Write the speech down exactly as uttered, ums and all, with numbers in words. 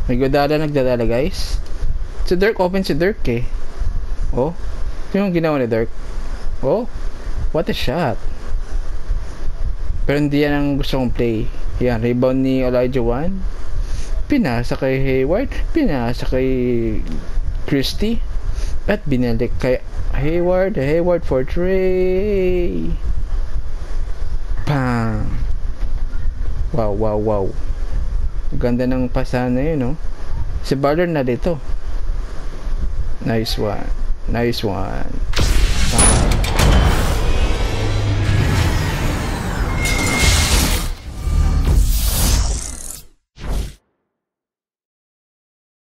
May Godala nagdadala guys. Si Dirk, open si Dirk eh. Oh, ito yung ginawa ni Dirk. Oh, what a shot. Pero hindi yan ang gusto kong play. Yan, rebound ni Elijah Wan. Pinasa kay Hayward. Pinasa kay Christie. At binalik kay Hayward. Hayward for three. Bang. Wow, wow, wow. Ganda ng pasahan na yun, no? Si Butler na dito. Nice one. Nice one.